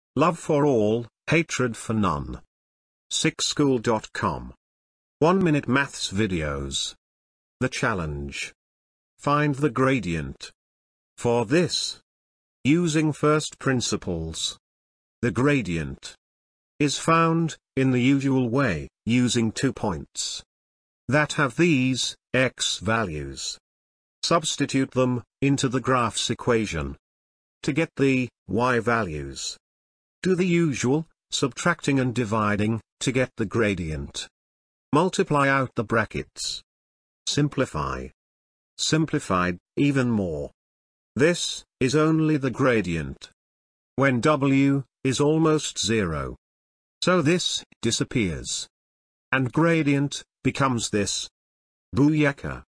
Love for all, hatred for none. 6school.com. 1-minute maths videos. The challenge. Find the gradient. For this, using first principles. The gradient is found, in the usual way, using 2 points that have these x values. Substitute them into the graph's equation to get the y values. Do the usual, subtracting and dividing, to get the gradient. Multiply out the brackets. Simplify. Simplified, even more. This is only the gradient when w is almost 0. So this disappears. And gradient becomes this. Booyaka.